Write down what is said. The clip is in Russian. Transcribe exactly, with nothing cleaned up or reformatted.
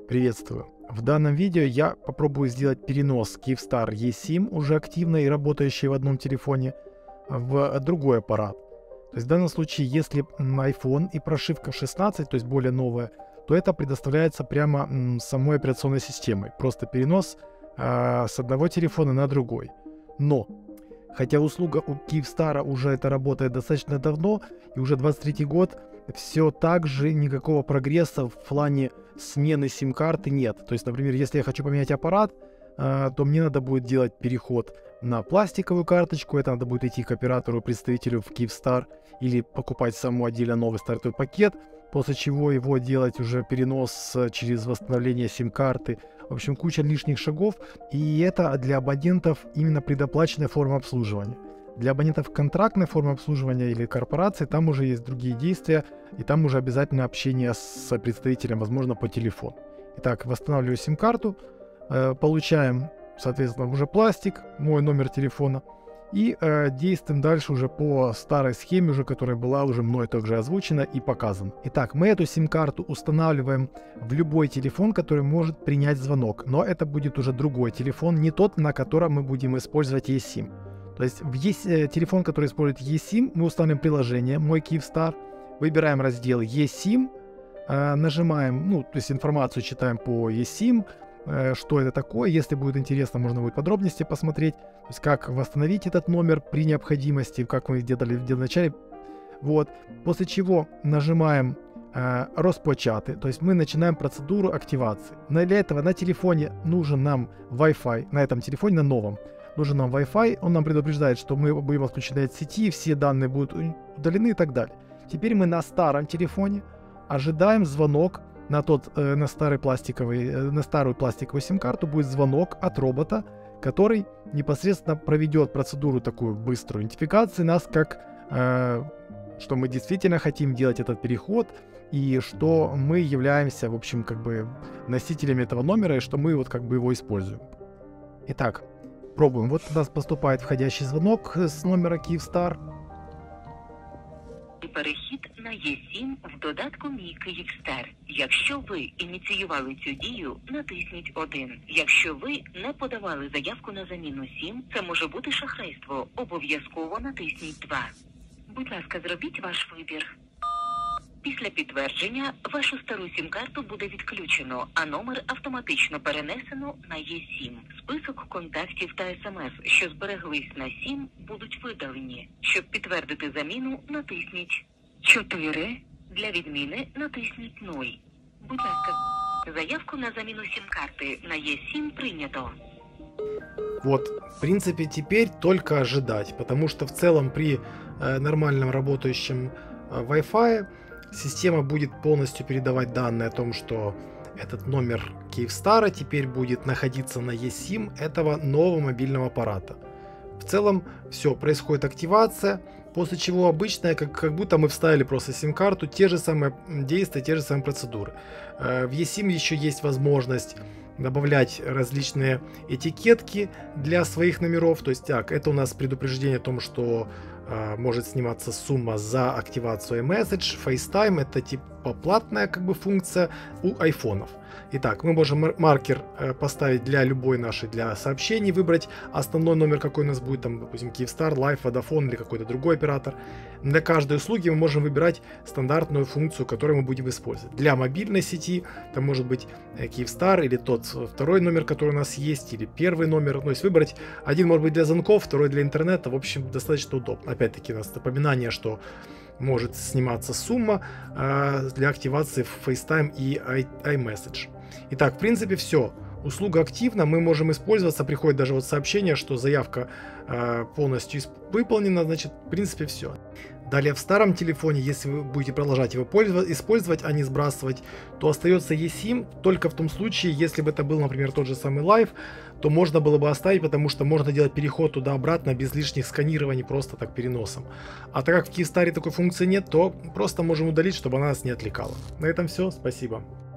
Приветствую! В данном видео я попробую сделать перенос Kyivstar eSIM, уже активной и работающей в одном телефоне, в другой аппарат. То есть в данном случае, если iPhone и прошивка шестнадцать, то есть более новая, то это предоставляется прямо самой операционной системой. Просто перенос э, с одного телефона на другой. Но, хотя услуга у Kyivstar уже это работает достаточно давно, и уже двадцать третий год, все так же никакого прогресса в плане смены сим-карты нет. То есть, например, если я хочу поменять аппарат, э, то мне надо будет делать переход на пластиковую карточку, это надо будет идти к оператору, представителю в Kyivstar, или покупать саму отдельно новый стартовый пакет, после чего его делать уже перенос через восстановление сим-карты. В общем, куча лишних шагов, и это для абонентов именно предоплаченная форма обслуживания. Для абонентов контрактной формы обслуживания или корпорации там уже есть другие действия, и там уже обязательно общение с представителем, возможно, по телефону. Итак, восстанавливаю сим-карту, э, получаем, соответственно, уже пластик, мой номер телефона, и э, действуем дальше уже по старой схеме, уже которая была уже мной также озвучена и показана. Итак, мы эту сим-карту устанавливаем в любой телефон, который может принять звонок, но это будет уже другой телефон, не тот, на котором мы будем использовать eSIM. То есть в е- телефон, который использует eSIM, мы устанавливаем приложение «Мой Kyivstar», выбираем раздел eSIM, э, нажимаем, ну, то есть информацию читаем по eSIM, э, что это такое. Если будет интересно, можно будет подробности посмотреть, то есть как восстановить этот номер при необходимости, как мы делали в начале. Вот. После чего нажимаем э, «Розпочати», то есть мы начинаем процедуру активации. Но для этого на телефоне нужен нам Wi-Fi, на этом телефоне, на новом. Нужен нам Wi-Fi, он нам предупреждает, что мы будем отключены от сети, все данные будут удалены и так далее. Теперь мы на старом телефоне ожидаем звонок на тот, э, на старый пластиковый, э, на старую пластиковую сим-карту будет звонок от робота, который непосредственно проведет процедуру такую быструю идентификации нас, как э, что мы действительно хотим делать этот переход и что мы являемся, в общем, как бы носителями этого номера и что мы вот как бы его используем. Итак. Пробуем. Вот у нас поступает входящий звонок с номера Kyivstar. Перехід на eSIM в додатку «Мій Kyivstar». Якщо ви ініціювали цю дію, натисніть один. Якщо ви не подавали заявку на заміну сім, це може бути шахрайство. Обов'язково натисніть два. Будь ласка, зробіть ваш вибір. Після підтвердження вашу стару сім-карту буде відключено, а номер автоматично перенесено на eSIM. Список контактів та смс, що збереглись на сім, будуть видалені. Щоб підтвердити заміну, натисніть чотири. Для відміни натисніть нуль. Будь ласка, заявку на заміну сім-карти на eSIM прийнято. Вот, в принципе, теперь только ожидать, потому что в целом при э, нормальном работающем э, Wi-Fi система будет полностью передавать данные о том, что этот номер Kyivstar теперь будет находиться на eSIM этого нового мобильного аппарата. В целом все, происходит активация, после чего обычная, как, как будто мы вставили просто сим-карту, те же самые действия, те же самые процедуры. В eSIM еще есть возможность добавлять различные этикетки для своих номеров, то есть так, это у нас предупреждение о том, что э, может сниматься сумма за активацию iMessage, FaceTime, это типа платная как бы функция у айфонов. Итак, мы можем маркер э, поставить для любой нашей, для сообщений, выбрать основной номер, какой у нас будет, там, допустим, Kyivstar, Life, Vodafone или какой-то другой оператор. Для каждой услуги мы можем выбирать стандартную функцию, которую мы будем использовать. Для мобильной сети, это может быть э, Kyivstar или тот второй номер, который у нас есть, или первый номер. То есть выбрать один может быть для звонков, второй для интернета. В общем, достаточно удобно. Опять-таки у нас напоминание, что может сниматься сумма э, для активации FaceTime и iMessage. Итак, в принципе, все. Услуга активна, мы можем использоваться. Приходит даже вот сообщение, что заявка э, полностью выполнена. Значит, в принципе, все. Далее в старом телефоне, если вы будете продолжать его использовать, а не сбрасывать, то остается eSIM только в том случае, если бы это был, например, тот же самый Live, то можно было бы оставить, потому что можно делать переход туда-обратно без лишних сканирований, просто так переносом. А так как в Kyivstar такой функции нет, то просто можем удалить, чтобы она нас не отвлекала. На этом все, спасибо.